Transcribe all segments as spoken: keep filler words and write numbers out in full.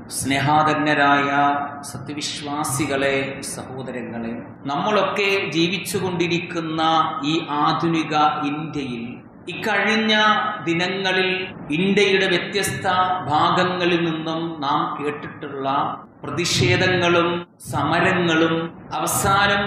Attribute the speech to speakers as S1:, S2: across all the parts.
S1: സ്നേഹാധന്യരായ സത്യവിശ്വാസികളെ, സഹോദരങ്ങളെ, നമ്മളൊക്കെ ജീവിച്ചുകൊണ്ടിരിക്കുന്ന ഈ ആധുനിക ഇന്ത്യയിൽ ഇക്കഴിഞ്ഞ ദിനങ്ങളിൽ ഇന്ത്യയുടെ വ്യത്യസ്ത ഭാഗങ്ങളിൽ നിന്നും നാം കേട്ടിട്ടുള്ള പ്രതിഷേധങ്ങളും സമരങ്ങളും അവസാനം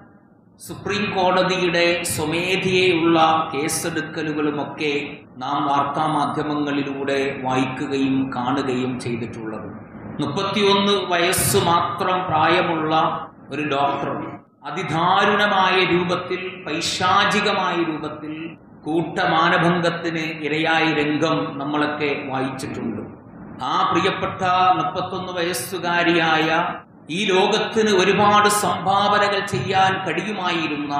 S1: സുപ്രീം കോടതിയുടെ സ്വമേധയുള്ള കേസെടുക്കലുകളുമൊക്കെ നാം വാർത്താമാധ്യമങ്ങളിലൂടെ വായിക്കുകയും കാണുകയും ചെയ്തിട്ടുള്ളത്. മുപ്പത്തിയൊന്ന് വയസ്സ് മാത്രം പ്രായമുള്ള ഒരു ഡോക്ടർ അതിദാരുണമായ രൂപത്തിൽ, പൈശാചികമായ രൂപത്തിൽ കൂട്ടമാനഭംഗത്തിന് ഇരയായ രംഗം നമ്മളൊക്കെ വായിച്ചിട്ടുണ്ട്. ആ പ്രിയപ്പെട്ട മുപ്പത്തൊന്ന് വയസ്സുകാരിയായ, ഈ ലോകത്തിന് ഒരുപാട് സംഭാവനകൾ ചെയ്യാൻ കഴിയുമായിരുന്ന,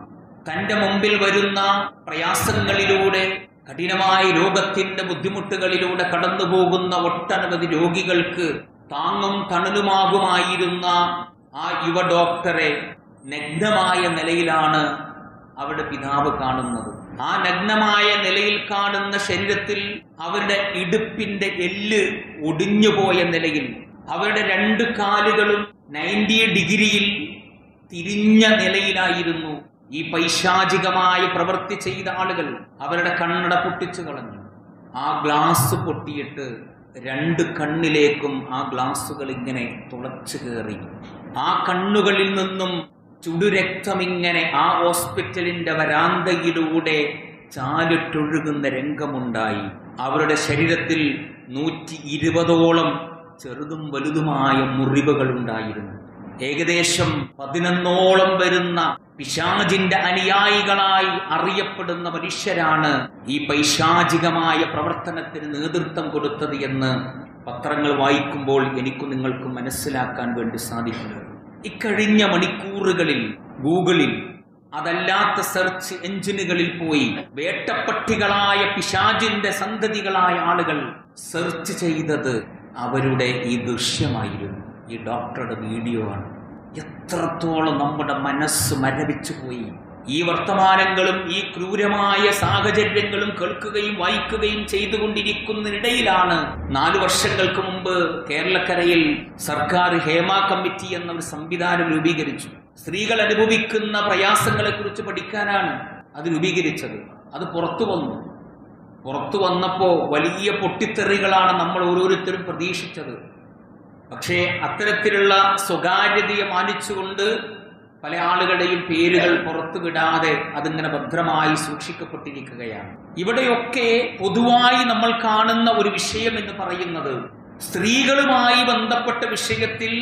S1: തൻ്റെ മുമ്പിൽ വരുന്ന പ്രയാസങ്ങളിലൂടെ, കഠിനമായ രോഗത്തിന്റെ ബുദ്ധിമുട്ടുകളിലൂടെ കടന്നു പോകുന്ന ഒട്ടനവധി രോഗികൾക്ക് താങ്ങും തണലുമാകുമായിരുന്ന ആ യുവ ഡോക്ടറെ നഗ്നമായ നിലയിലാണ് അവരുടെ പിതാവ് കാണുന്നത്. ആ നഗ്നമായ നിലയിൽ കാണുന്ന ശരീരത്തിൽ അവരുടെ ഇടുപ്പിന്റെ എല്ല് ഒടിഞ്ഞുപോയ നിലയിൽ, അവരുടെ രണ്ട് കാലുകളും നയൻറ്റി ഡിഗ്രിയിൽ തിരിഞ്ഞ നിലയിലായിരുന്നു ഈ പൈശാചികമായ പ്രവൃത്തി ചെയ്ത ആളുകൾ. അവരുടെ കണ്ണട പൊട്ടിച്ചു കളഞ്ഞു. ആ ഗ്ലാസ് പൊട്ടിയിട്ട് രണ്ട് കണ്ണിലേക്കും ആ ഗ്ലാസുകൾ ഇങ്ങനെ തുളച്ചു കയറി. ആ കണ്ണുകളിൽ നിന്നും ചുടുരക്തമിങ്ങനെ ആ ഹോസ്പിറ്റലിന്റെ വരാന്തയിലൂടെ ചാലിട്ടൊഴുകുന്ന രംഗമുണ്ടായി. അവരുടെ ശരീരത്തിൽ നൂറ്റി ഇരുപതോളം ചെറുതും വലുതുമായ മുറിവുകൾ ഉണ്ടായിരുന്നു. ഏകദേശം പതിനൊന്നോളം വരുന്ന പിശാചിന്റെ അനുയായികളായി അറിയപ്പെടുന്ന മനുഷ്യരാണ് ഈ പൈശാചികമായ പ്രവർത്തനത്തിന് നേതൃത്വം കൊടുത്തത് എന്ന് പത്രങ്ങൾ വായിക്കുമ്പോൾ എനിക്കും നിങ്ങൾക്കും മനസ്സിലാക്കാൻ വേണ്ടി സാധിക്കുന്നു. ഇക്കഴിഞ്ഞ മണിക്കൂറുകളിൽ ഗൂഗിളിൽ, അതല്ലാത്ത സെർച്ച് എഞ്ചിനുകളിൽ പോയി വേട്ടപ്പട്ടികളായ പിശാചിന്റെ സന്തതികളായ ആളുകൾ സെർച്ച് ചെയ്തത് അവരുടെ ഈ ദൃശ്യമായിരുന്നു. ഈ ഡോക്ടറുടെ വീഡിയോ ആണ്. എത്രത്തോളം നമ്മുടെ മനസ്സ് മരവിച്ചു പോയി. ഈ വർത്തമാനങ്ങളും ഈ ക്രൂരമായ സാഹചര്യങ്ങളും കേൾക്കുകയും വായിക്കുകയും ചെയ്തുകൊണ്ടിരിക്കുന്നതിനിടയിലാണ് നാലു വർഷങ്ങൾക്ക് മുമ്പ് കേരളക്കരയിൽ സർക്കാർ ഹേമ കമ്മിറ്റി എന്ന ഒരു സംവിധാനം രൂപീകരിച്ചു. സ്ത്രീകൾ അനുഭവിക്കുന്ന പ്രയാസങ്ങളെ കുറിച്ച് പഠിക്കാനാണ് അത് രൂപീകരിച്ചത്. അത് പുറത്തു വന്നു. പുറത്തു വന്നപ്പോ വലിയ പൊട്ടിത്തെറികളാണ് നമ്മൾ ഓരോരുത്തരും പ്രതീക്ഷിച്ചത്. പക്ഷേ അത്തരത്തിലുള്ള സ്വകാര്യതയെ മാനിച്ചുകൊണ്ട് പല ആളുകളുടെയും പേരുകൾ പുറത്തു വിടാതെ അതിങ്ങനെ ഭദ്രമായി സൂക്ഷിക്കപ്പെട്ടിരിക്കുകയാണ്. ഇവിടെയൊക്കെ പൊതുവായി നമ്മൾ കാണുന്ന ഒരു വിഷയം എന്ന് പറയുന്നത്, സ്ത്രീകളുമായി ബന്ധപ്പെട്ട വിഷയത്തിൽ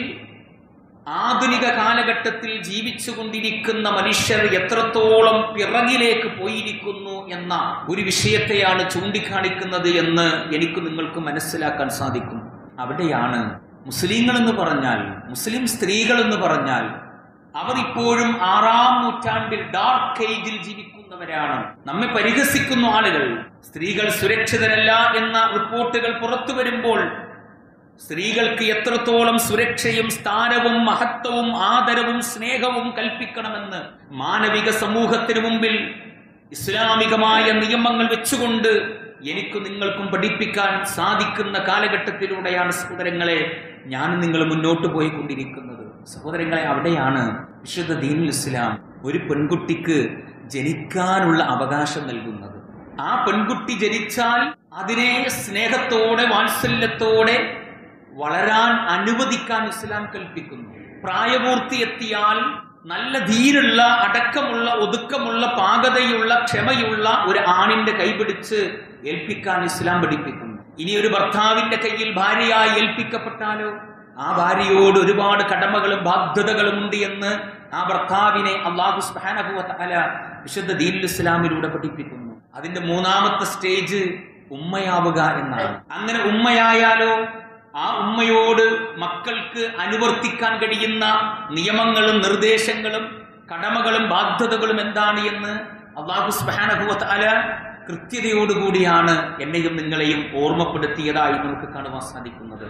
S1: ആധുനിക കാലഘട്ടത്തിൽ ജീവിച്ചു കൊണ്ടിരിക്കുന്ന മനുഷ്യർ എത്രത്തോളം പിറകിലേക്ക് പോയിരിക്കുന്നു എന്ന ഒരു വിഷയത്തെയാണ് ചൂണ്ടിക്കാണിക്കുന്നത് എന്ന് എനിക്ക് നിങ്ങൾക്ക് മനസ്സിലാക്കാൻ സാധിക്കും. അവിടെയാണ് മുസ്ലിങ്ങൾ എന്ന് പറഞ്ഞാൽ, മുസ്ലിം സ്ത്രീകൾ എന്ന് പറഞ്ഞാൽ, അവർ ഇപ്പോഴും ആറാം നൂറ്റാണ്ടിൽ ഡാർക്ക് ഏജിൽ ജീവിക്കുന്നവരാണ്. നമ്മെ പരിഹസിക്കുന്ന ആളുകൾ സ്ത്രീകൾ സുരക്ഷിതരല്ല എന്ന റിപ്പോർട്ടുകൾ പുറത്തു വരുമ്പോൾ സ്ത്രീകൾക്ക് എത്രത്തോളം സുരക്ഷയും സ്ഥാനവും മഹത്വവും ആദരവും സ്നേഹവും കൽപ്പിക്കണമെന്ന് മാനവിക സമൂഹത്തിന് മുമ്പിൽ ഇസ്ലാമികമായ നിയമങ്ങൾ വെച്ചുകൊണ്ട് എനിക്ക് നിങ്ങൾക്കും പഠിപ്പിക്കാൻ സാധിക്കുന്ന കാലഘട്ടത്തിലൂടെയാണ് സഹോദരങ്ങളെ ഞാൻ നിങ്ങൾ മുന്നോട്ട് പോയിക്കൊണ്ടിരിക്കുന്നത്. സഹോദരങ്ങളെ, അവിടെയാണ് വിശുദ്ധ ദീനുൽ ഇസ്ലാം ഒരു പെൺകുട്ടിക്ക് ജനിക്കാനുള്ള അവകാശം നൽകുന്നത്. ആ പെൺകുട്ടി ജനിച്ചാൽ അതിനെ സ്നേഹത്തോടെ വാത്സല്യത്തോടെ വളരാൻ അനുവദിക്കാൻ ഇസ്ലാം കൽപ്പിക്കുന്നു. പ്രായപൂർത്തി എത്തിയാൽ നല്ല ധീരുള്ള, അടക്കമുള്ള, ഒതുക്കമുള്ള, പാകതയുള്ള, ക്ഷമയുള്ള ഒരു ആണിന്റെ കൈപിടിച്ച് ഏൽപ്പിക്കാൻ ഇസ്ലാം പഠിപ്പിക്കുന്നു. ഇനി ഒരു ഭർത്താവിന്റെ കയ്യിൽ ഭാര്യയായി ഏൽപ്പിക്കപ്പെട്ടാലോ ആ ഭാര്യയോട് ഒരുപാട് കടമകളും ബാധ്യതകളും ഉണ്ട് എന്ന് ആ ഭർത്താവിനെ അല്ലാഹു സുബ്ഹാനഹു വ തആല വിശുദ്ധ ദീനുൽ ഇസ്ലാമിലൂടെ പഠിപ്പിക്കുന്നു. അതിന്റെ മൂന്നാമത്തെ സ്റ്റേജ് ഉമ്മയാവുക എന്നാണ്. അങ്ങനെ ഉമ്മയായാലോ ആ ഉമ്മയോട് മക്കൾക്ക് അനുവർത്തിക്കാൻ കഴിയുന്ന നിയമങ്ങളും നിർദ്ദേശങ്ങളും കടമകളും ബാധ്യതകളും എന്താണ് എന്ന് അല്ലാഹു സുബ്ഹാനഹു വ തആല കൃത്യതയോടുകൂടിയാണ് എന്നെയും നിങ്ങളെയും ഓർമ്മപ്പെടുത്തിയതായി നമുക്ക് കാണുവാൻ സാധിക്കുന്നത്.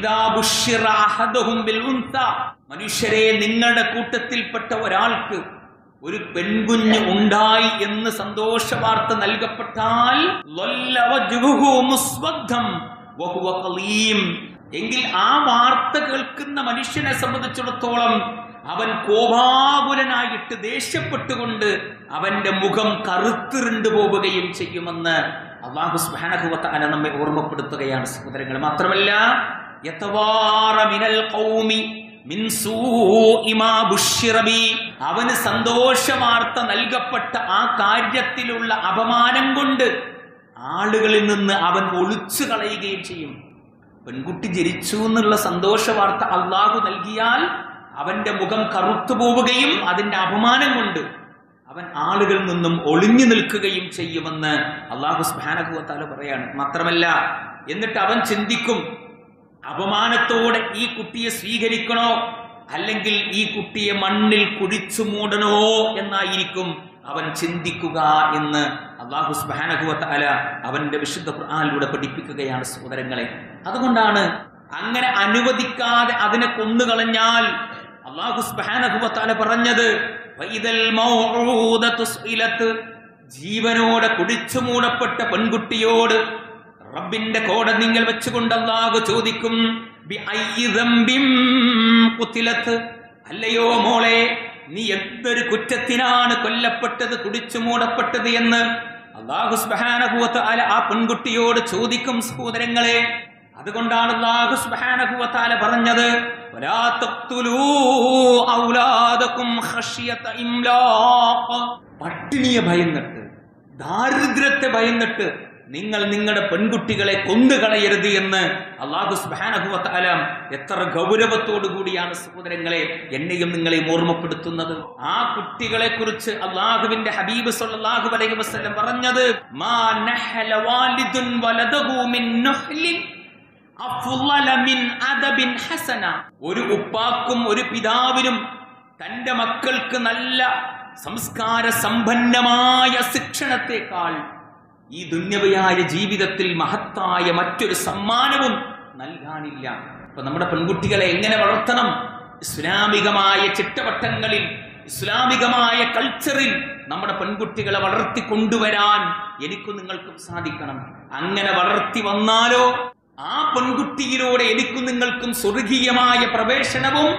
S1: മനുഷ്യരെ, നിങ്ങളുടെ കൂട്ടത്തിൽപ്പെട്ട ഒരാൾക്ക് ഒരു പെൺകുഞ്ഞ് ഉണ്ടായി എന്ന് സന്തോഷ വാർത്ത നൽകപ്പെട്ടാൽ എങ്കിൽ ആ വാർത്ത കേൾക്കുന്ന മനുഷ്യനെ സംബന്ധിച്ചിടത്തോളം അവൻ കോപാകുലനായിട്ട് ദേഷ്യപ്പെട്ടുകൊണ്ട് അവന്റെ മുഖം കറുത്തിരുണ്ടു പോവുകയും ചെയ്യുമെന്ന് അല്ലാഹു സുബ്ഹാനഹു വ തആല നമ്മെ ഓർമ്മപ്പെടുത്തുകയാണ് സഹോദരങ്ങൾ. മാത്രമല്ല യതവാറ മിനൽ ഖൗമി മിൻ സൂഇ മാ ബുശ്ശിറ ബി, അവന് സന്തോഷ വാർത്ത നൽകപ്പെട്ട ആ കാര്യത്തിലുള്ള അപമാനം കൊണ്ട് ആളുകളിൽ നിന്ന് അവൻ ഒളിച്ചു കളയുകയും ചെയ്യും. പെൺകുട്ടി ജനിച്ചു എന്നുള്ള സന്തോഷ വാർത്ത അള്ളാഹു നൽകിയാൽ അവന്റെ മുഖം കറുത്തു പോവുകയും അതിന്റെ അപമാനം കൊണ്ട് അവൻ ആളുകളിൽ നിന്നും ഒളിഞ്ഞു നിൽക്കുകയും ചെയ്യുമെന്ന് അല്ലാഹു സുബ്ഹാനഹു വ തആല പറയാണ്. മാത്രമല്ല എന്നിട്ട് അവൻ ചിന്തിക്കും, അപമാനത്തോടെ ഈ കുട്ടിയെ സ്വീകരിക്കണോ അല്ലെങ്കിൽ ഈ കുട്ടിയെ മണ്ണിൽ കുഴിച്ചു മൂടണോ എന്നായിരിക്കും അവൻ ചിന്തിക്കുക എന്ന് അല്ലാഹു സുബ്ഹാനഹു വ തആല അവന്റെ വിശുദ്ധ ഖുർആനിലൂടെ പഠിപ്പിക്കുകയാണ് സഹോദരങ്ങളെ. അതുകൊണ്ടാണ് അങ്ങനെ അനുവദിക്കാതെ അതിനെ കൊന്നുകളഞ്ഞാൽ അല്ലാഹു സുബ്ഹാനഹു വ തആല പറഞ്ഞത് വഇദൽ മൗഊദതു സുഇലത്, ജീവനോടെ കുഴിച്ചു മൂടപ്പെട്ട പെൺകുട്ടിയോട് റബ്ബിന്റെ കോടതിയിൽ വെച്ചുകൊണ്ട് അല്ലാഹു ചോദിക്കും, ബിഅയ്യി ദംബിൻ ഖുതിലത്, അല്ലയോ മോളെ നീ എന്തൊരു കുറ്റത്തിനാണ് കൊല്ലപ്പെട്ടത്, കുടിച്ചു മൂടപ്പെട്ടത് എന്ന് അല്ലാഹു സുബ്ഹാനഹു വ തആല ആ പെൺകുട്ടിയോട് ചോദിക്കും സഹോദരങ്ങളെ. അതുകൊണ്ടാണ് അല്ലാഹു സുബ്ഹാനഹു വ തആല പറഞ്ഞത്, വലാ തഖ്തുലൂ ഔലാദകും ഖശ്യത ഇംലാഖ്, പട്ടിണിയെ ഭയന്നിട്ട് ദാരിദ്ര്യത്തെ ഭയന്നിട്ട് നിങ്ങൾ നിങ്ങളുടെ പെൺകുട്ടികളെ കൊന്നുകളയരുത് എന്ന് അല്ലാഹു സുബ്ഹാനഹു വ തആല എത്ര ഗൗരവത്തോടു കൂടിയാണ് സഹോദരങ്ങളെ എന്നെയും നിങ്ങളെയും ഓർമ്മപ്പെടുത്തുന്നത്. ആ കുട്ടികളെ കുറിച്ച് അല്ലാഹുവിന്റെ ഹബീബ് സ്വല്ലല്ലാഹു അലൈഹി വസല്ലം പറഞ്ഞത്, മാ നഹല വാലിദുൻ വലദഹു മിൻ നഹ്ലിൻ അഫ്ളല മിൻ അദബിൻ ഹസന, ഒരു ഉപ്പാക്കും ഒരു പിതാവിനും തന്റെ മക്കൾക്ക് നല്ല സംസ്കാര സമ്പന്നമായ ശിക്ഷണത്തെക്കാൾ ഈ ദുന്യവയായ ജീവിതത്തിൽ മഹത്തായ മറ്റൊരു സമ്മാനവും നൽകാനില്ല. അപ്പൊ നമ്മുടെ പെൺകുട്ടികളെ എങ്ങനെ വളർത്തണം? ഇസ്ലാമികമായ ചിട്ടവട്ടങ്ങളിൽ, ഇസ്ലാമികമായ കൾച്ചറിൽ നമ്മുടെ പെൺകുട്ടികളെ വളർത്തി കൊണ്ടുവരാൻ എനിക്കും നിങ്ങൾക്കും സാധിക്കണം. അങ്ങനെ വളർത്തി വന്നാലോ ആ പെൺകുട്ടിയിലൂടെ എനിക്കും നിങ്ങൾക്കും സ്വർഗീയമായ പ്രവേശനവും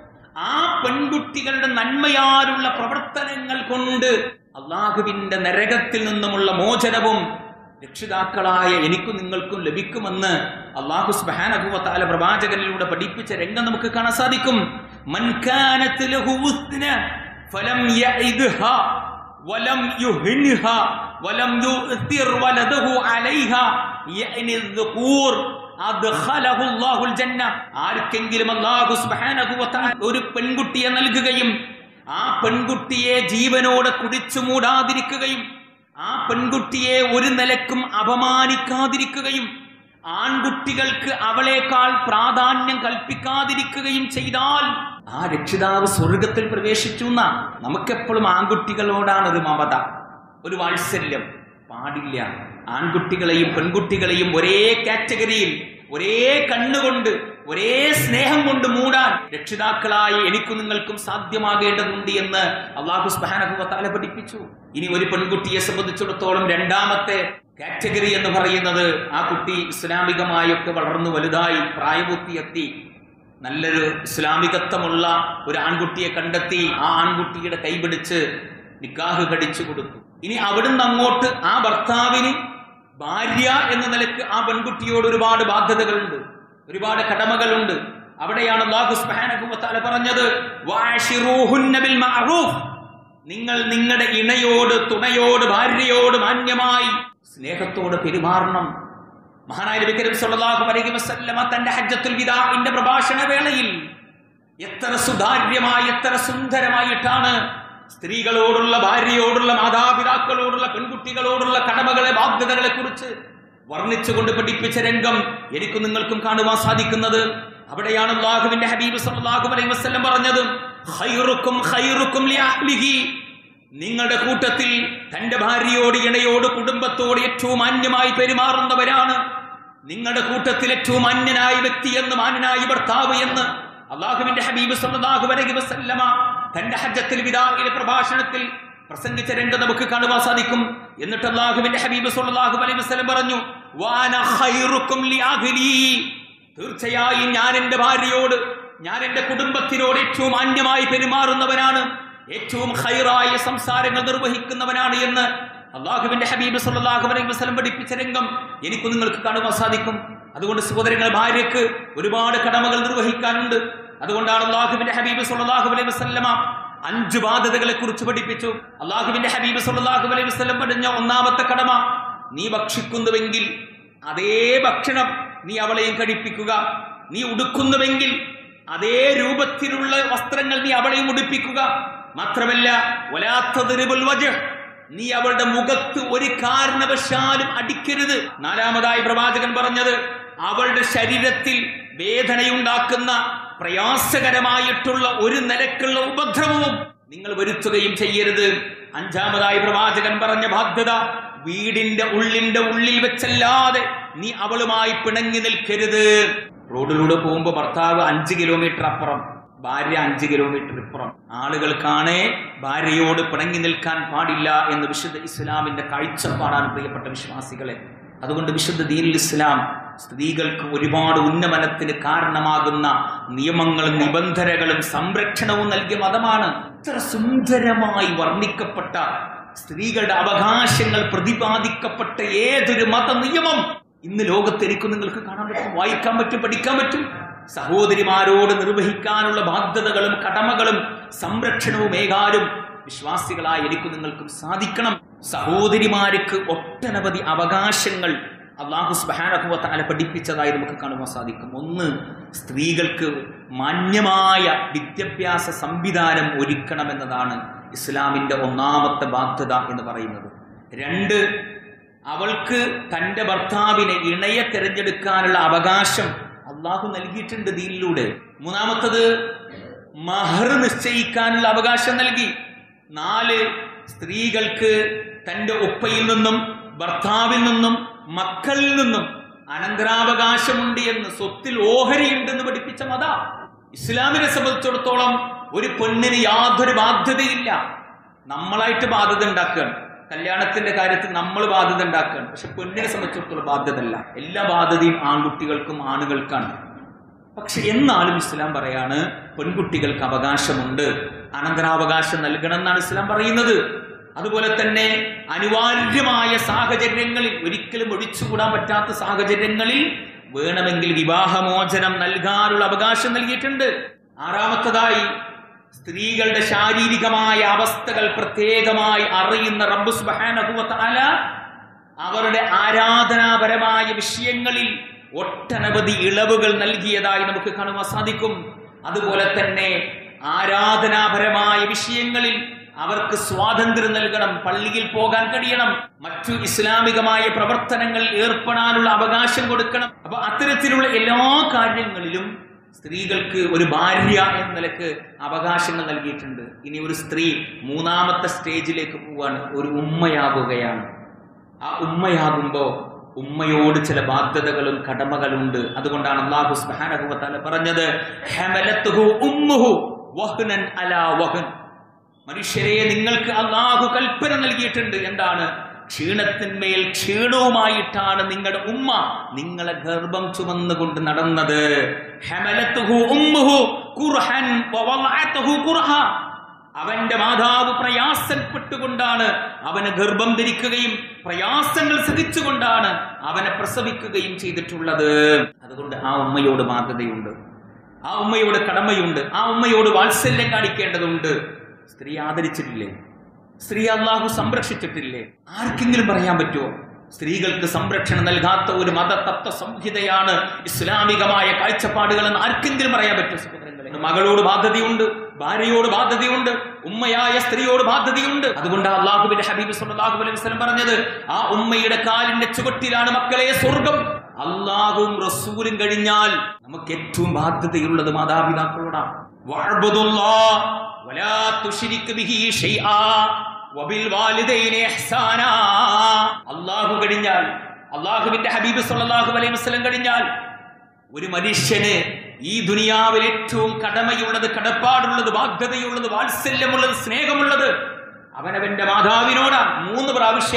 S1: ആ പെൺകുട്ടികളുടെ നന്മയാലുള്ള പ്രവർത്തനങ്ങൾ കൊണ്ട് അള്ളാഹുവിന്റെ നരകത്തിൽ നിന്നുമുള്ള മോചനവും രക്ഷിതാക്കളായ എനിക്കും നിങ്ങൾക്കും ലഭിക്കുമെന്ന് അല്ലാഹു സുബ്ഹാനഹു വ തആല പ്രവാചകനിലൂടെ പഠിപ്പിച്ച രംഗം നമുക്ക് കാണാൻ സാധിക്കും. മൻ കാനത് ലഹു ഉസ്ന ഫലം യഇദ്ഹാ വലം യുഹിൻഹാ വലം യുഅ്തിർ വലദഹു അലൈഹാ യഅനി الذكور അദ്ഖലഹു അല്ലാഹുൽ ജന്ന, ആർക്കെങ്കിലും അല്ലാഹു സുബ്ഹാനഹു വ തആല ഒരു പെൺകുട്ടിയെ നൽകുകയും ആ പെൺകുട്ടിയെ ജീവനോടെ കുടിച്ചു മൂടാതിരിക്കുകയും ആ പെൺകുട്ടിയെ ഒരു നിലക്കും അപമാനിക്കാതിരിക്കുകയും ആൺകുട്ടികൾക്ക് അവളേക്കാൾ പ്രാധാന്യം കൽപ്പിക്കാതിരിക്കുകയും ചെയ്താൽ ആ രക്ഷിതാവ് സ്വർഗത്തിൽ പ്രവേശിച്ചു എന്നാ. നമുക്കെപ്പോഴും ആൺകുട്ടികളോടാണ് ഒരു മമത, ഒരു വാത്സല്യം. പാടില്ല. ആൺകുട്ടികളെയും പെൺകുട്ടികളെയും ഒരേ കാറ്റഗറിയിൽ ഒരേ കണ്ണുകൊണ്ട് ഒരേ സ്നേഹം കൊണ്ട് മൂടാൻ രക്ഷിതാക്കളായി എനിക്കും നിങ്ങൾക്കും സാധ്യമാകേണ്ടതുണ്ട് എന്ന് അല്ലാഹു സുബ്ഹാനഹു വ തആല പഠിപ്പിച്ചു. ഇനി ഒരു പെൺകുട്ടിയെ സംബന്ധിച്ചിടത്തോളം രണ്ടാമത്തെ കാറ്റഗറി എന്ന് പറയുന്നത് ആ കുട്ടി ഇസ്ലാമികമായൊക്കെ വളർന്നു വലുതായി പ്രായപൂർത്തിയെത്തി നല്ലൊരു ഇസ്ലാമികത്വമുള്ള ഒരു ആൺകുട്ടിയെ കണ്ടെത്തി ആ ആൺകുട്ടിയുടെ കൈപിടിച്ച് നിക്കാഹ് കഴിച്ചു കൊടുത്തു. ഇനി അവിടുന്ന് അങ്ങോട്ട് ആ ഭർത്താവിന് ഭാര്യ എന്ന നിലക്ക് ആ പെൺകുട്ടിയോട് ഒരുപാട് ബാധ്യതകളുണ്ട്, ഒരുപാട് കടമകളുണ്ട്. അവിടെയാണ് അല്ലാഹു സുബ്ഹാനഹു വ തആല പറഞ്ഞത്, വഅശിറൂഹുന്ന ബിൽ മഅറൂഫ്, നിങ്ങൾ നിങ്ങളുടെ ഇണയോട് തുണയോട് ഭാര്യയോട് മാന്യമായി സ്നേഹത്തോടെ പെരുമാറണം. മഹാനായ നബി കരീം സ്വല്ലല്ലാഹു അലൈഹി വസല്ലമ തന്റെ ഹജ്ജത്തുൽ വിദാഇന്റെ പ്രഭാഷണ വേളയിൽ എത്ര സുതാര്യമായി എത്ര സുന്ദരമായിട്ടാണ് സ്ത്രീകളോടുള്ള ഭാര്യയോടുള്ള മാതാപിതാക്കളോടുള്ള പെൺകുട്ടികളോടുള്ള കടമകളെ ബാധ്യതകളെ കുറിച്ച് വർണ്ണിച്ചുകൊണ്ട് പഠിപ്പിച്ച രംഗം എനിക്കും നിങ്ങൾക്കും കാണുവാൻ സാധിക്കുന്നത്. അവിടെയാണ് അല്ലാഹുവിന്റെ ഹബീബ് സല്ലല്ലാഹു അലൈഹി വസല്ലം പറഞ്ഞത്, ഖൈറുക്കും ഖൈറുക്കും ലിഅഹ്ലിഹി, നിങ്ങളുടെ കൂട്ടത്തിൽ തന്റെ ഭാര്യയോട് ഇണയോട് കുടുംബത്തോട് ഏറ്റവും മാന്യമായി പെരുമാറുന്നവരാണ് നിങ്ങളുടെ കൂട്ടത്തിൽ ഏറ്റവും മാന്യനായ വ്യക്തി എന്ന്, മാന്യനായ ഭർത്താവ് എന്ന് അല്ലാഹുവിന്റെ ഹബീബ് സല്ലല്ലാഹു അലൈഹി വസല്ലമ തന്റെ ഹജ്ജത്തുൽ വിദാഇലെ പ്രഭാഷണത്തിൽ പ്രസംഗിച്ച രംഗം നമുക്ക് കാണുവാൻ സാധിക്കും. എന്നിട്ട് അല്ലാഹുവിന്റെ ഹബീബ് സല്ലല്ലാഹു അലൈഹി വസല്ലം പറഞ്ഞു, വാന ഖൈറുക്കും ലിഅഹ്ലി, തീർച്ചയായും ഞാൻ എൻ്റെ ഭാര്യയോട്, ഞാൻ എൻ്റെ കുടുംബത്തിനോട് ഏറ്റവും മാന്യമായി പെരുമാറുന്നവനാണ്, ഏറ്റവും ഖൈറായ സംസാരങ്ങൾ നിർവഹിക്കുന്നവനാണ് എന്ന് അള്ളാഹുവിന്റെ ഹബീബ് സല്ലല്ലാഹു അലൈഹി വസല്ലം പഠിപ്പിച്ച രംഗം എനിക്ക് നിങ്ങൾക്ക് കാണുവാൻ സാധിക്കും. അതുകൊണ്ട് സഹോദരങ്ങൾ, ഭാര്യയ്ക്ക് ഒരുപാട് കടമകൾ നിർവഹിക്കാനുണ്ട്. അതുകൊണ്ടാണ് അള്ളാഹുവിന്റെ ഹബീബ് സല്ലല്ലാഹു അലൈഹി വസല്ലമ അഞ്ച് ബാധ്യതകളെ കുറിച്ച് പഠിപ്പിച്ചു. അള്ളാഹുവിന്റെ ഹബീബ് സല്ലല്ലാഹു അലൈഹി വസല്ലം പറഞ്ഞ ഒന്നാമത്തെ കടമ, നീ ഭക്ഷിക്കുന്നുവെങ്കിൽ അതേ ഭക്ഷണം നീ അവളെയും കഴിപ്പിക്കുക. നീ ഉടുക്കുന്നുവെങ്കിൽ അതേ രൂപത്തിലുള്ള വസ്ത്രങ്ങൾ നീ അവളെയും ഉടുപ്പിക്കുക. മാത്രമല്ല, വലാ തദ്രിബുൽ വജ്ഹ്, നീ അവളുടെ മുഖത്ത് ഒരു കാരണവശാലും അടിക്കരുത്. നാലാമതായി പ്രവാചകൻ പറഞ്ഞത്, അവളുടെ ശരീരത്തിൽ വേദനയുണ്ടാക്കുന്ന പ്രയാസകരമായിട്ടുള്ള ഒരു നിലക്കുള്ള ഉപദ്രവവും നിങ്ങൾ വരുത്തുകയും ചെയ്യരുത്. അഞ്ചാമതായി പ്രവാചകൻ പറഞ്ഞ ബാധ്യത, വീടിന്റെ ഉള്ളിന്റെ ഉള്ളിൽ വെച്ചല്ലാതെ നീ അവളുമായി പിണങ്ങി നിൽക്കരുത്. റോഡിലൂടെ പോകുമ്പോൾ ഭർത്താവ് അഞ്ച് കിലോമീറ്റർ അപ്പുറം, ഭാര്യ അഞ്ച് കിലോമീറ്റർ ഇപ്പുറം, ആളുകൾക്കാണേ ഭാര്യയോട് പിണങ്ങി നിൽക്കാൻ പാടില്ല എന്ന് വിശുദ്ധ ഇസ്ലാമിന്റെ കാഴ്ചപ്പാടാണ് പ്രിയപ്പെട്ട വിശ്വാസികളെ. അതുകൊണ്ട് വിശുദ്ധ ദീനുൽ ഇസ്ലാം സ്ത്രീകൾക്ക് ഒരുപാട് ഉന്നമനത്തിന് കാരണമാകുന്ന നിയമങ്ങളും നിബന്ധനകളും സംരക്ഷണവും നൽകിയ മതമാണ്. ഇത്ര സുന്ദരമായി വർണ്ണിക്കപ്പെട്ട സ്ത്രീകളുടെ അവകാശങ്ങൾ പ്രതിപാദിക്കപ്പെട്ട ഏതൊരു മത നിയമം ഇന്ന് ലോകത്ത് എനിക്ക് നിങ്ങൾക്ക് കാണാൻ പറ്റും, വായിക്കാൻ പറ്റും, പഠിക്കാൻ പറ്റും. സഹോദരിമാരോട് നിർവഹിക്കാനുള്ള ബാധ്യതകളും കടമകളും സംരക്ഷണവും ഏകാലും വിശ്വാസികളായ എനിക്ക് നിങ്ങൾക്കും സാധിക്കണം. സഹോദരിമാർക്ക് ഒട്ടനവധി അവകാശങ്ങൾ അല്ലാഹു സുബ്ഹാനഹു വ തആല പഠിപ്പിച്ചതായി നമുക്ക് കാണുവാൻ സാധിക്കും. ഒന്ന്, സ്ത്രീകൾക്ക് മാന്യമായ വിദ്യാഭ്യാസ സംവിധാനം ഒരുക്കണമെന്നതാണ് ഇസ്ലാമിന്റെ ഒന്നാമത്തെ ബാധ്യത എന്ന് പറയുന്നത്. രണ്ട്, അവൾക്ക് തൻ്റെ ഭർത്താവിനെ ഇണയെ തിരഞ്ഞെടുക്കാനുള്ള അവകാശം അള്ളാഹു നൽകിയിട്ടുണ്ട് ദീനിലൂടെ. മൂന്നാമത്തത്, മഹർ നിശ്ചയിക്കാനുള്ള അവകാശം നൽകി. നാല്, സ്ത്രീകൾക്ക് തൻ്റെ ഉപ്പയിൽ നിന്നും ഭർത്താവിൽ നിന്നും മക്കളിൽ നിന്നും അനന്തരാവകാശമുണ്ട് എന്ന്, സ്വത്തിൽ ഓഹരിയുണ്ടെന്ന് പഠിപ്പിച്ച മത. ഇസ്ലാമിനെ സംബന്ധിച്ചിടത്തോളം ഒരു പെണ്ണിന് യാതൊരു ബാധ്യതയില്ല. നമ്മളായിട്ട് ബാധ്യത ഉണ്ടാക്കുകയാണ്, കല്യാണത്തിന്റെ കാര്യത്തിൽ നമ്മൾ ബാധ്യത ഉണ്ടാക്കുകയാണ്. പക്ഷെ പെണ്ണിനെ സംബന്ധിച്ചിടത്തോളം ബാധ്യത അല്ല, എല്ലാ ബാധ്യതയും ആൺകുട്ടികൾക്കും ആണുകൾക്കാണ്. പക്ഷെ എന്നാലും ഇസ്ലാം പറയാണ് പെൺകുട്ടികൾക്ക് അവകാശമുണ്ട്, അനന്തരാവകാശം നൽകണം എന്നാണ് ഇസ്ലാം പറയുന്നത്. അതുപോലെ തന്നെ അനിവാര്യമായ സാഹചര്യങ്ങളിൽ, ഒരിക്കലും ഒഴിച്ചുകൂടാൻ പറ്റാത്ത സാഹചര്യങ്ങളിൽ വേണമെങ്കിൽ വിവാഹമോചനം നൽകാനുള്ള അവകാശം നൽകിയിട്ടുണ്ട്. ആറാമത്തതായി, സ്ത്രീകളുടെ ശാരീരികമായ അവസ്ഥകൾ പ്രത്യേകമായി അറിയുന്ന റബ്ബ് സുബ്ഹാനഹു വ തആല അവരുടെ ആരാധനാപരമായ വിഷയങ്ങളിൽ ഒട്ടനവധി ഇളവുകൾ നൽകിയതായി നമുക്ക് കാണുവാൻ സാധിക്കും. അതുപോലെ തന്നെ ആരാധനാപരമായ വിഷയങ്ങളിൽ അവർക്ക് സ്വാതന്ത്ര്യം നൽകണം, പള്ളിയിൽ പോകാൻ കഴിയണം, മറ്റു ഇസ്ലാമികമായ പ്രവർത്തനങ്ങളിൽ ഏർപ്പെടാനുള്ള അവകാശം കൊടുക്കണം. അപ്പൊ അത്തരത്തിലുള്ള എല്ലാ കാര്യങ്ങളിലും സ്ത്രീകൾക്ക് ഒരു ഭാര്യ എന്ന നിലക്ക് അവകാശങ്ങൾ നൽകിയിട്ടുണ്ട്. ഇനി ഒരു സ്ത്രീ മൂന്നാമത്തെ സ്റ്റേജിലേക്ക് പോവാണ്, ഒരു ഉമ്മയാകുകയാണ്. ആ ഉമ്മയാകുമ്പോ ഉമ്മയോട് ചില ബാധ്യതകളും കടമകളുണ്ട്. അതുകൊണ്ടാണ് അല്ലാഹു സുബ്ഹാനഹു വ തആല പറഞ്ഞത്, ഹമലത്തുഹു ഉമ്മുഹു വഹ്നൻ അലാ വഹ്ൻ. മനുഷ്യരെ, നിങ്ങൾക്ക് അല്ലാഹു കൽപ്പന നൽകിയിട്ടുണ്ട്. എന്താണ്? ക്ഷീണത്തിന്മേൽ ക്ഷീണവുമായിട്ടാണ് നിങ്ങളുടെ ഉമ്മ നിങ്ങളെ ഗർഭം ചുമന്നുകൊണ്ട് നടന്നത്. ഹമലത്തുഹു ഉമ്മുഹു ഖുർഹൻ വവളഅതുഹു ഖുർഹ. അവന്റെ മാതാവ് പ്രയാസപ്പെട്ടുകൊണ്ടാണ് അവന് ഗർഭം ധരിക്കുകയും പ്രയാസങ്ങൾ സഹിച്ചുകൊണ്ടാണ് അവനെ പ്രസവിക്കുകയും ചെയ്തിട്ടുള്ളത്. അതുകൊണ്ട് ആ ഉമ്മയോട് ബാധ്യതയുണ്ട്, ആ ഉമ്മയോട് കടമയുണ്ട്, ആ ഉമ്മയോട് വാത്സല്യം കാണിക്കേണ്ടതുണ്ട്. സ്ത്രീ ആദരിച്ചിട്ടില്ലേ? സ്ത്രീ അല്ലാഹു സംരക്ഷിച്ചിട്ടില്ലേ? ആർക്കെങ്കിലും പറയാൻ പറ്റുമോ സ്ത്രീകൾക്ക് സംരക്ഷണം നൽകാത്ത ഒരു മതതത്വ സംഹിതയാണ് ഇസ്ലാമികമായ കാഴ്ചപ്പാടുകൾ എന്ന് ആർക്കെങ്കിലും പറയാൻ പറ്റുമോ? സഹോദരങ്ങളെ, മകളോട് ബാധ്യതയുണ്ട്, ഭാര്യയോട് ബാധ്യതയുണ്ട്, ഉമ്മയായ സ്ത്രീയോട് ബാധ്യതയുണ്ട്. അതുകൊണ്ട് അല്ലാഹുവിന്റെ ഹബീബ് സല്ലല്ലാഹു അലൈഹി വസല്ലം പറഞ്ഞത്, ആ ഉമ്മയുടെ കാലിന്റെ ചുവട്ടിലാണ് മക്കളെ സ്വർഗം. അല്ലാഹുവും റസൂലും കഴിഞ്ഞാൽ നമുക്ക് ഏറ്റവും ബാധ്യതയുള്ളത് മാതാപിതാക്കളോടാണ്. വഅബ്ദുല്ലാഹ് വലാ തുശ്രിക് ബിഹി ഷൈആ വബിൽ വാലിദൈനി ഇഹ്സാനാ. അല്ലാഹു കഴിഞ്ഞാൽ, അല്ലാഹുവിന്റെ ഹബീബ് സല്ലല്ലാഹു അലൈഹി വസല്ലം കഴിഞ്ഞാൽ ഒരു മനുഷ്യന് ഈ ദുനിയാവിൽ ഏറ്റവും കടമയുള്ളത്, കടപ്പാടുള്ളത്, ബാധ്യതയുള്ളത്, വാത്സല്യമുള്ളത്, സ്നേഹമുള്ളത് അവനവന്റെ മാതാവിനോടാണ്. മൂന്ന് പ്രാവശ്യം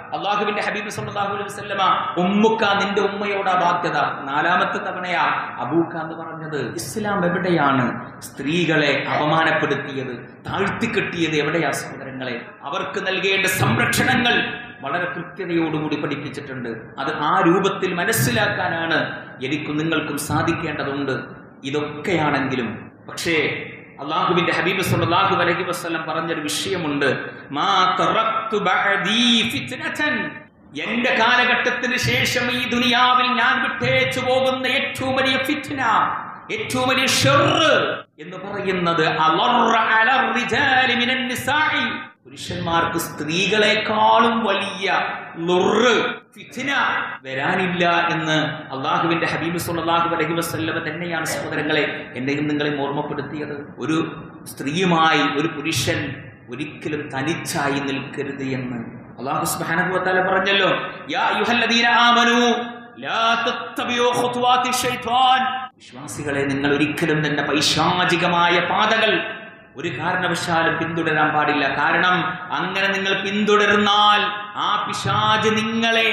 S1: അള്ളാഹുവിന്റെ ഹബീബ് സല്ലല്ലാഹു അലൈഹി വസല്ലമ ഉമ്മുക്ക, നിന്റെ ഉമ്മയോടാ ബാധ്യത. നാലാമത്തെ തവണയാ അബൂക്ക എന്ന് പറഞ്ഞത്. ഇസ്ലാം എവിടെയാണ് സ്ത്രീകളെ അപമാനപ്പെടുത്തിയത്, താഴ്ത്തിക്കെട്ടിയത്? എവിടെയാ സഹോദരങ്ങളെ? അവർക്ക് നൽകേണ്ട സംരക്ഷണങ്ങൾ വളരെ കൃത്യതയോടുകൂടി പഠിപ്പിച്ചിട്ടുണ്ട്. അത് ആ രൂപത്തിൽ മനസ്സിലാക്കാനാണ് എനിക്കും നിങ്ങൾക്കും സാധിക്കേണ്ടതുണ്ട്. ഇതൊക്കെയാണെങ്കിലും പക്ഷേ അള്ളാഹുവിന്റെ ഹബീബ് സല്ലല്ലാഹു അലൈഹി വസല്ലം പറഞ്ഞൊരു വിഷയമുണ്ട്. മാ തറക്തു ബഅദീ ഫിത്നതൻ, എന്റെ കാലഘട്ടത്തിന് ശേഷം ഈ ദുനിയാവിൽ ഞാൻ വിട്ടേച്ചു പോകുന്ന ഏറ്റവും വലിയ ഫിത്ന, ഏറ്റവും വലിയ ഷർറ് എന്ന് പറയുന്നത് അളറ അലർ റിജാലി മിനൻ നിസാഇ, പുരുഷന്മാർക്ക് സ്ത്രീകളെക്കാളും വലിയ ലുറ്, ഫിത്ന വരാനില്ല എന്ന് അള്ളാഹുവിന്റെ ഹബീബ് സല്ലല്ലാഹു അലൈഹി വസല്ലം തന്നെയാണ് സഹോദരങ്ങളെ എന്നെയും നിങ്ങളെയും ഓർമ്മപ്പെടുത്തിയത്. ഒരു സ്ത്രീയുമായി ഒരു പുരുഷൻ ഒരിക്കലും തനിച്ചായി നിൽക്കരുത് എന്ന് അല്ലാഹു സുബ്ഹാനഹു വ തആല പറഞ്ഞല്ലോ. യാ അയ്യുഹല്ലദീന ആമനൂ ലാ തത്തബിഉ ഖുതുവാതി ശൈത്വാൻ, വിശ്വാസികളെ നിങ്ങൾ ഒരിക്കലും തന്നെ പൈശാചികമായ പാതകൾ ഒരു കാരണവശാലും പിന്തുടരാൻ പാടില്ല. കാരണം അങ്ങനെ നിങ്ങൾ പിന്തുടർന്നാൽ ആ പിശാച് നിങ്ങളെ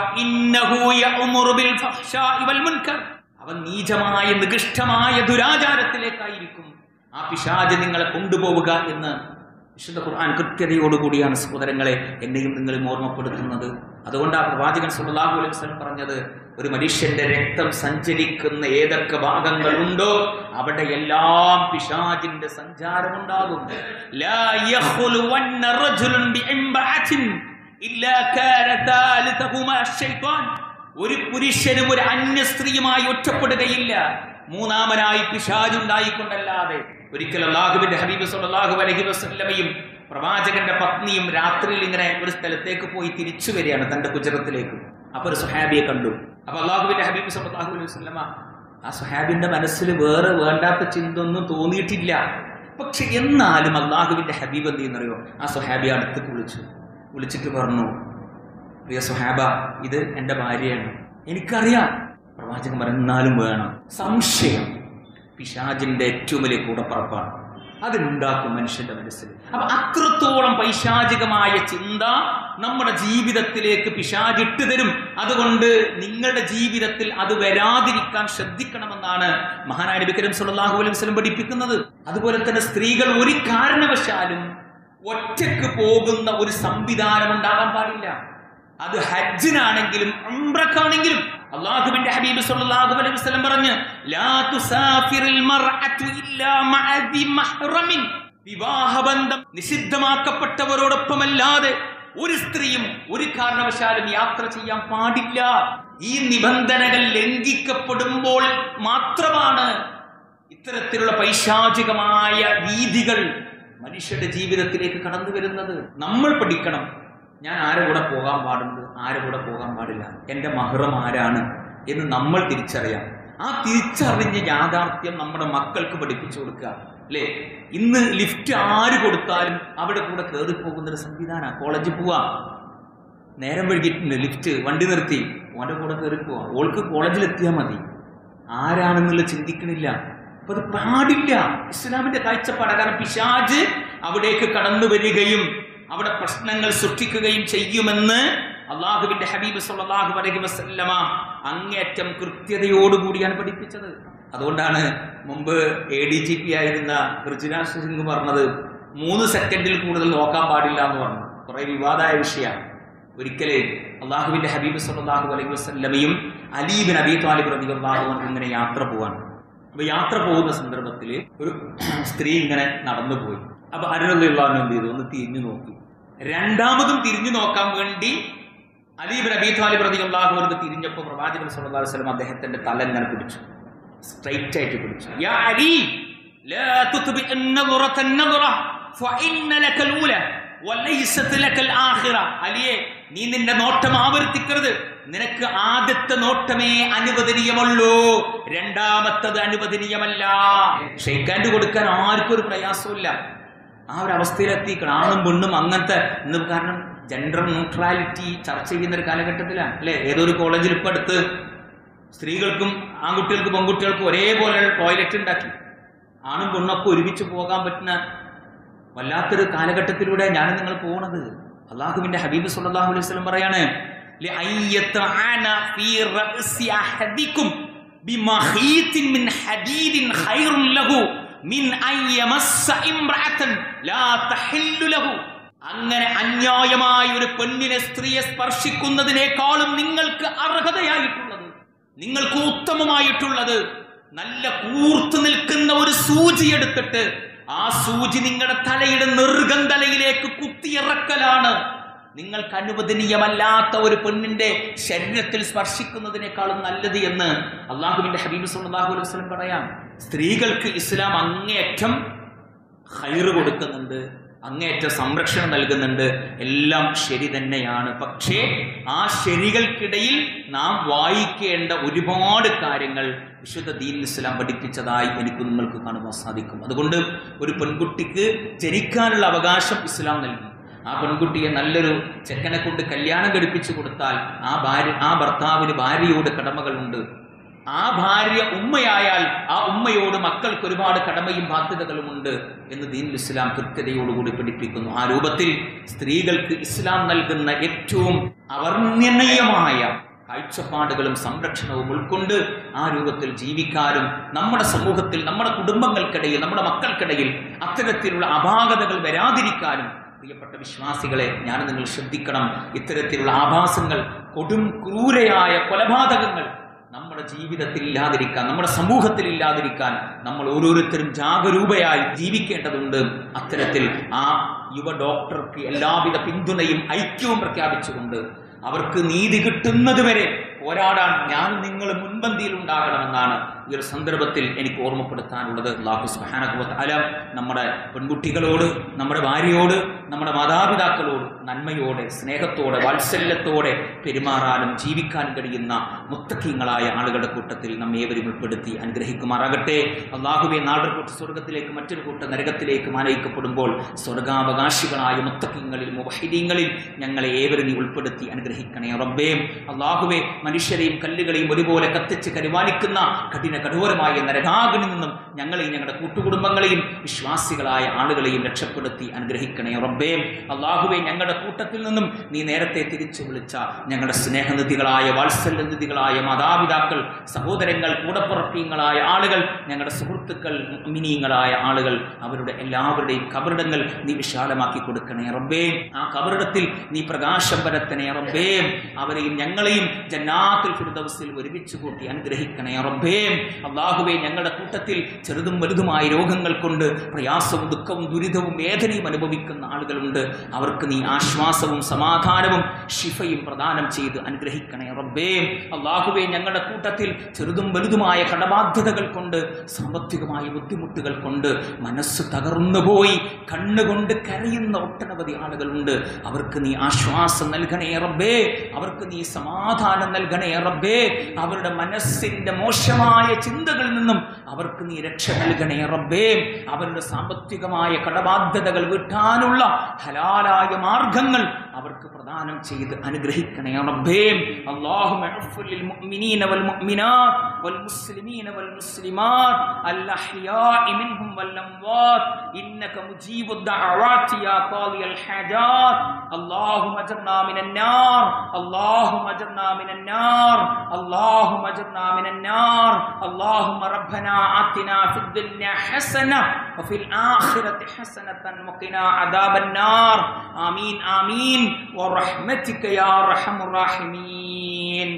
S1: അവൻ നീചമായ നികൃഷ്ടമായ ദുരാചാരത്തിലേക്കായിരിക്കും ആ പിശാച് നിങ്ങളെ കൊണ്ടുപോവുക എന്ന് വിശുദ്ധ ഖുർആൻ കൃത്യതയോടുകൂടിയാണ് സഹോദരങ്ങളെ എന്നെയും നിങ്ങളെയും ഓർമ്മപ്പെടുത്തുന്നത്. അതുകൊണ്ട് ആ പ്രവാചകൻ സല്ലല്ലാഹു അലൈഹി വസല്ലം പറഞ്ഞത്, ഒരു മനുഷ്യന്റെ രക്തം സഞ്ചരിക്കുന്ന ഏതൊക്കെ ഭാഗങ്ങളുണ്ടോ അവിടെയെല്ലാം പിശാചിന്റെ സഞ്ചാരമുണ്ടാകും. ലാ യഖ്ലുവന്ന റജുലുൻ ബിഇംബഅത്തിൻ ഇല്ലാ കാന താലിതഹുമാ ശൈത്വാൻ, ഒരു പുരുഷനും ഒരു അന്യ സ്ത്രീയുമായി ഒറ്റപ്പെടുകയില്ല മൂന്നാമനായി പിശാച് ഉണ്ടായിക്കൊണ്ടല്ലാതെ. ഒരിക്കൽ അല്ലാഹുവിന്റെ ഹബീബ് സല്ലല്ലാഹു അലൈഹി വസല്ലമയും പ്രവാചകന്റെ പത്നിയും രാത്രിയിൽ ഇങ്ങനെ ഒരു സ്ഥലത്തേക്ക് പോയി തിരിച്ചു വരികയാണ്, തന്റെ കുജറത്തിലേക്ക്. അപ്പൊ ഒരു സുഹാബിയെ കണ്ടു. അപ്പൊ അല്ലാഹുവിന്റെ ഹബീബ് സല്ലല്ലാഹു അലൈഹി വസല്ലമ ആ സുഹാബിന്റെ മനസ്സിൽ വേറെ വേണ്ടാത്ത ചിന്ത ഒന്നും തോന്നിയിട്ടില്ല. പക്ഷെ എന്നാലും അല്ലാഹുവിന്റെ ഹബീബ് എന്ത് ചെയ്യുന്നറിയോ, ആ സുഹാബിയെ അടുത്തേക്ക് വിളിച്ചു. വിളിച്ചിട്ട് പറഞ്ഞു, പ്രിയ സുഹാബ, ഇത് എന്റെ ഭാര്യയാണ്, എനിക്കറിയാം. പ്രവാചകൻ പറഞ്ഞാലും വേണം. സംശയം പിശാചിന്റെ ഏറ്റവും വലിയ കൂടപ്പറപ്പാണ്, അതുണ്ടാക്കും മനുഷ്യന്റെ മനസ്സിൽ. അപ്പൊ അത്രത്തോളം പൈശാചികമായ ചിന്ത നമ്മുടെ ജീവിതത്തിലേക്ക് പിശാച് ഇട്ട് തരും. അതുകൊണ്ട് നിങ്ങളുടെ ജീവിതത്തിൽ അത് വരാതിരിക്കാൻ ശ്രദ്ധിക്കണമെന്നാണ് മഹാനായ നബി കരീം സല്ലല്ലാഹു അലൈഹി വസല്ലം പഠിപ്പിക്കുന്നത്. അതുപോലെ തന്നെ സ്ത്രീകൾ ഒരു കാരണവശാലും ഒറ്റക്ക് പോകുന്ന ഒരു സംവിധാനം ഉണ്ടാകാൻ പാടില്ല. അത് ഹജ്ജിനാണെങ്കിലും ഉംറക്കാണെങ്കിലും. അല്ലാഹുവിന്റെ ഹബീബ് സല്ലല്ലാഹു അലൈഹി വസല്ലം പറഞ്ഞു, ലാ തുസാഫിറുൽ മർഅതു ഇല്ലാ മഅ ദി മഹ്റമിൻ, വിവാഹബന്ധം നിഷിദ്ധമാക്കപ്പെട്ടവരോടൊപ്പമല്ലാതെ ഒരു സ്ത്രീയും ഒരു കാരണവശാലും യാത്ര ചെയ്യാൻ പാടില്ല. ഈ നിബന്ധനകൾ ലംഘിക്കപ്പെടുമ്പോൾ മാത്രമാണ് ഇത്തരത്തിലുള്ള പൈശാചികമായ രീതികൾ മനുഷ്യരുടെ ജീവിതത്തിലേക്ക് കടന്നു വരുന്നത്. നമ്മൾ പഠിക്കണം, ഞാൻ ആരെ കൂടെ പോകാൻ പാടുണ്ട്, ആരെ കൂടെ പോകാൻ പാടില്ല, എൻ്റെ മഹ്റം ആരാണ് എന്ന് നമ്മൾ തിരിച്ചറിയാം. ആ തിരിച്ചറിഞ്ഞ യാഥാർത്ഥ്യം നമ്മുടെ മക്കൾക്ക് പഠിപ്പിച്ചു കൊടുക്കുക, അല്ലേ? ഇന്ന് ലിഫ്റ്റ് ആര് കൊടുത്താലും അവിടെ കൂടെ കയറി പോകുന്നൊരു സംവിധാനം. കോളേജിൽ പോവാ, നേരം വൈകിട്ടുണ്ട്, ലിഫ്റ്റ് വണ്ടി നിർത്തി, ഓൻ്റെ കൂടെ കയറി പോവാ, ഓൾക്ക് കോളേജിലെത്തിയാൽ മതി, ആരാണെന്നുള്ള ചിന്തിക്കണില്ല. അപ്പൊ അത് പാടില്ല, ഇസ്ലാമിന്റെ കാഴ്ചപ്പാട്. കാരണം പിശാച് അവിടേക്ക് കടന്നു വരികയും അവിടെ പ്രശ്നങ്ങൾ സൃഷ്ടിക്കുകയും ചെയ്യുമെന്ന് അള്ളാഹുവിന്റെ ഹബീബ് സല്ലല്ലാഹു അലൈഹി വസല്ലമ അങ്ങേറ്റം കൃത്യതയോടുകൂടിയാണ് പഠിപ്പിച്ചത്. അതുകൊണ്ടാണ് മുമ്പ് എ ഡി ജി പി ആയിരുന്ന ഋതുരാജ് സിംഗ് പറഞ്ഞത് മൂന്ന് സെക്കൻഡിൽ കൂടുതൽ നോക്കാൻ പാടില്ല എന്ന് പറഞ്ഞു. കുറെ വിവാദമായ വിഷയമാണ്. ഒരിക്കലേ അള്ളാഹുവിന്റെ ഹബീബ് സല്ലല്ലാഹു അലൈഹി വസല്ലമയും അലി ബിൻ അബീ ത്വാലിബ് റളിയല്ലാഹു അൻഹു ഇങ്ങനെ യാത്ര പോവാണ്. അപ്പൊ യാത്ര പോകുന്ന സന്ദർഭത്തിൽ ഒരു സ്ത്രീ ഇങ്ങനെ നടന്നു പോയി. അപ്പൊ അലി റളിയല്ലാഹു അൻഹു എന്ത് ചെയ്തു, ഒന്ന് തിരിഞ്ഞു നോക്കി. രണ്ടാമതും തിരിഞ്ഞു നോക്കാൻ വേണ്ടി അലി ബിൻ അബീ ത്വാലിബ് റളിയല്ലാഹു അൻഹു തിരിഞ്ഞപ്പോൾ പ്രവാചകൻ സല്ലല്ലാഹു അലൈഹി വസല്ലം അദ്ദേഹത്തിന്റെ തല ഇങ്ങനെ പിടിച്ചു, സ്ട്രൈറ്റ് ആയിട്ട് പിടിച്ചു. യാ അലി ലാ തുത്ബി അൻ-നദറത അൻ-നദറ ഫഇന്ന ലക അൽ-ഊല വലൈസത് ലക അൽ-ആഖിറ. അലിയെ, നീ നിന്റെ നോട്ടം ആവർത്തിക്കരുത്. നിനക്ക് ആദ്യത്തെ നോട്ടമേ അനുവദനീയമുള്ളൂ, രണ്ടാമത്തത് അനുവദനീയമല്ല. ഷെയ്ക്കാൻഡ് കൊടുക്കാൻ ആർക്കും ഒരു പ്രയാസമില്ല. ആ ഒരു അവസ്ഥയിലെത്തിക്കണം. ആണും പെണ്ണും അങ്ങനത്തെ ഇന്ന്, കാരണം ജെൻഡർ ന്യൂട്രാലിറ്റി ചർച്ച ചെയ്യുന്ന ഒരു കാലഘട്ടത്തിലാണ്, അല്ലെ? ഏതൊരു കോളേജിൽ ഇപ്പൊ അടുത്ത് സ്ത്രീകൾക്കും ആൺകുട്ടികൾക്കും പെൺകുട്ടികൾക്കും ഒരേപോലെ ടോയ്ലറ്റ് ഉണ്ടാക്കി. ആണും പെണ്ണൊക്കെ ഒരുമിച്ച് പോകാൻ പറ്റുന്ന വല്ലാത്തൊരു കാലഘട്ടത്തിലൂടെ ഞാൻ നിങ്ങൾ പോണത്. അള്ളാഹുവിന്റെ ഹബീബ് സല്ലല്ലാഹു അലൈഹി വസല്ലം പറയാണ്, ലഅയ്യതഅന ഫീ റഅസി അഹദികും ബിമഖീതിൻ മിൻ ഹദീദിൻ ഖൈറുൻ ലഹു മിൻ അയ്യമസ്സ ഇംറഅതൻ ലാ തഹില്ലു ലഹു. അങ്ങനെ അന്യായമായ ഒരു പെണ്ണിനെ, സ്ത്രീയെ സ്പർശിക്കുന്നതിനേക്കാളും നിങ്ങൾക്ക് അർഹതയായിട്ടുള്ളത്, നിങ്ങൾക്ക് ഉത്തമമായിട്ടുള്ളത് നല്ല കൂർത്തു നിൽക്കുന്ന ഒരു സൂചി എടുത്തിട്ട് ആ സൂചി നിങ്ങളുടെ തലയുടെ നെറുകന്തലയിലേക്ക് കുത്തിയിറക്കലാണ്. നിങ്ങൾക്ക് അനുവദനീയമല്ലാത്ത ഒരു പെണ്ണിന്റെ ശരീരത്തിൽ സ്പർശിക്കുന്നതിനേക്കാളും നല്ലത് എന്ന് അള്ളാഹുവിന്റെ ഹബീബ് സല്ലല്ലാഹു അലൈഹി വസല്ലം പറയാം. സ്ത്രീകൾക്ക് ഇസ്ലാം അങ്ങേയറ്റം ഖൈറ് കൊടുക്കുന്നുണ്ട്, അങ്ങേയറ്റം സംരക്ഷണം നൽകുന്നുണ്ട്, എല്ലാം ശരി തന്നെയാണ്. പക്ഷേ ആ ശരികൾക്കിടയിൽ നാം വായിക്കേണ്ട ഒരുപാട് കാര്യങ്ങൾ വിശുദ്ധ ദീനുൽ ഇസ്ലാം പഠിപ്പിച്ചതായി എനിക്ക് നിങ്ങൾക്ക് കാണുവാൻ സാധിക്കും. അതുകൊണ്ട് ഒരു പെൺകുട്ടിക്ക് ജനിക്കാനുള്ള അവകാശം ഇസ്ലാം നൽകി. ആ പെൺകുട്ടിയെ നല്ലൊരു ചെക്കനെ കൊണ്ട് കല്യാണം കഴിപ്പിച്ചു കൊടുത്താൽ ആ ഭാര്യ ആ ഭർത്താവിന് ഭാര്യയോട് കടമകളുണ്ട്. ആ ഭാര്യ ഉമ്മയായാൽ ആ ഉമ്മയോട് മക്കൾക്ക് ഒരുപാട് കടമയും ബാധ്യതകളുമുണ്ട് എന്ന് ദീനുൽ ഇസ്ലാം കൃത്യതയോടുകൂടി പഠിപ്പിക്കുന്നു. ആ രൂപത്തിൽ സ്ത്രീകൾക്ക് ഇസ്ലാം നൽകുന്ന ഏറ്റവും അവർണ്ണനീയമായ കാഴ്ചപ്പാടുകളും സംരക്ഷണവും ഉൾക്കൊണ്ട് ആ രൂപത്തിൽ ജീവിക്കാനും നമ്മുടെ സമൂഹത്തിൽ, നമ്മുടെ കുടുംബങ്ങൾക്കിടയിൽ, നമ്മുടെ മക്കൾക്കിടയിൽ അത്തരത്തിലുള്ള അപാകതകൾ വരാതിരിക്കാനും പ്രിയപ്പെട്ട വിശ്വാസികളെ ഞാൻ നിങ്ങൾ ശ്രദ്ധിക്കണം. ഇത്തരത്തിലുള്ള ആഭാസങ്ങൾ, കൊടും ക്രൂരയായ കൊലപാതകങ്ങൾ നമ്മുടെ ജീവിതത്തിൽ ഇല്ലാതിരിക്കാൻ, നമ്മുടെ സമൂഹത്തിൽ ഇല്ലാതിരിക്കാൻ നമ്മൾ ഓരോരുത്തരും ജാഗരൂകയായി ജീവിക്കേണ്ടതുണ്ട്. അത്തരത്തിൽ ആ യുവ ഡോക്ടർക്ക് എല്ലാവിധ പിന്തുണയും ഐക്യവും പ്രഖ്യാപിച്ചുകൊണ്ട് അവർക്ക് നീതി കിട്ടുന്നത് വരെ പോരാടാൻ ഞാൻ നിങ്ങൾ മുൻപന്തിയിൽ ഉണ്ടാകണമെന്നാണ് ഈ ഒരു സന്ദർഭത്തിൽ എനിക്ക് ഓർമ്മപ്പെടുത്താനുള്ളത്. അല്ലാഹു സുബ്ഹാനഹു വ തആല നമ്മുടെ പെൺകുട്ടികളോട്, നമ്മുടെ ഭാര്യയോട്, നമ്മുടെ മാതാപിതാക്കളോട് നന്മയോടെ, സ്നേഹത്തോടെ, വാത്സല്യത്തോടെ പെരുമാറാനും ജീവിക്കാനും കഴിയുന്ന മുത്തഖീങ്ങളായ ആളുകളുടെ കൂട്ടത്തിൽ നമ്മെ ഏവരും ഉൾപ്പെടുത്തി അനുഗ്രഹിക്കുമാറാകട്ടെ. അല്ലാഹുവേ, നാളെ കൂട്ട സ്വർഗത്തിലേക്ക്, മറ്റൊരു കൂട്ട നരകത്തിലേക്ക് മാനയിക്കപ്പെടുമ്പോൾ സ്വർഗാവകാശികളായ മുത്തഖീങ്ങളിൽ, മുവഹിദീങ്ങളിൽ ഞങ്ങളെ ഏവരും ഉൾപ്പെടുത്തി അനുഗ്രഹിക്കണേ റബ്ബേ. അല്ലാഹുവേ, മനുഷ്യരെയും കല്ലുകളെയും ഒരുപോലെ കത്തിച്ച് കരുവാനിക്കുന്ന കഠിന കഠോരമായ നരകാഗ്നിയിൽ നിന്നും ഞങ്ങളെയും ഞങ്ങളുടെ കൂട്ടുകുടുംബങ്ങളെയും വിശ്വാസികളായ ആളുകളെയും രക്ഷപ്പെടുത്തി അനുഗ്രഹിക്കണേ റബ്ബേ. അല്ലാഹുവേ, ഞങ്ങളുടെ കൂട്ടത്തിൽ നിന്നും നീ നേരത്തെ തിരിച്ചു വിളിച്ച ഞങ്ങളുടെ സ്നേഹനിധികളായ, വാത്സല്യനിധികളായ മാതാപിതാക്കൾ, സഹോദരങ്ങൾ, കൂടപ്പുറപ്പീങ്ങളായ ആളുകൾ, ഞങ്ങളുടെ സുഹൃത്തുക്കൾ, മുഅ്മിനീങ്ങളായ ആളുകൾ, അവരുടെ എല്ലാവരുടെയും കബറിടങ്ങൾ നീ വിശാലമാക്കി കൊടുക്കണേ റബ്ബേ. ആ കബറിടത്തിൽ നീ പ്രകാശം പരത്തണേ റബ്ബേ. അവരെയും ഞങ്ങളെയും ജന്നാത്തുൽ ഫിർദൗസിൽ ഒരുമിച്ച് കൂട്ടി അനുഗ്രഹിക്കണേ റബ്ബേ. അല്ലാഹുവേ, ഞങ്ങളുടെ കൂട്ടത്തിൽ ചെറുതും വലുതുമായ രോഗങ്ങൾ കൊണ്ട് പ്രയാസവും ദുഃഖവും ദുരിതവും വേദനയും അനുഭവിക്കുന്ന ആളുകളുണ്ട്. അവർക്ക് നീ ആശ്വാസവും സമാധാനവും ശിഫയും പ്രദാനം ചെയ്ത് അനുഗ്രഹിക്കണേ റബ്ബേ. അല്ലാഹുവേ, ഞങ്ങളുടെ കൂട്ടത്തിൽ ചെറുതും വലുതുമായ കടബാധ്യതകൾ കൊണ്ട്, സാമ്പത്തികമായ ബുദ്ധിമുട്ടുകൾ കൊണ്ട് മനസ്സ് തകർന്നുപോയി കണ്ണുകൊണ്ട് കരയുന്ന ഒട്ടനവധി ആളുകളുണ്ട്. അവർക്ക് നീ ആശ്വാസം നൽകണേ റബ്ബേ. അവർക്ക് നീ സമാധാനം നൽകണേ റബ്ബേ. അവരുടെ മനസ്സിന്റെ മോശമായ ചിന്തകളിൽ നിന്നും അവർക്ക് നീ രക്ഷ നൽകണേ റബ്ബേ. അവരുടെ സാമ്പത്തികമായ കടബാധ്യതകൾ വീട്ടാനുള്ള ഹലാലായ മാർഗങ്ങൾ അവർക്ക് പ്രദാനം ചെയ്ത് അനുഗ്രഹിക്കണേ റബ്ബേ. അല്ലാഹുമ്മ അഫ്വ ലിൽ മുഅ്മിനീന വൽ മുഅ്മിനാത്ത് വൽ മുസ്ലിമീന വൽ മുസ്ലിമാത്ത് അൽ അഹ്യാഇ മിൻഹും വൽ അംവാത്ത് ഇന്നക മുജീബുദ് ദഅവാതി യാ ഖാദിയൽ ഹാജാത്ത്. അല്ലാഹുമ്മ അജ്ർനാ മിനൻ നാർ, അല്ലാഹുമ്മ അജ്ർനാ മിനൻ നാർ, അല്ലാഹുമ്മ അജ്ർനാ മിനൻ നാർ. അല്ലാഹുമ്മ റബ്ബനാ ആതിനാ ഫിദ് ദുനിയ ഹസന വഫിൽ ആഖിറതി ഹസനതൻ വഖിനാ അദാബൻ നാർ. ആമീൻ ആമീൻ വറഹ്മതിക യാ അർഹമർ റഹീമീൻ.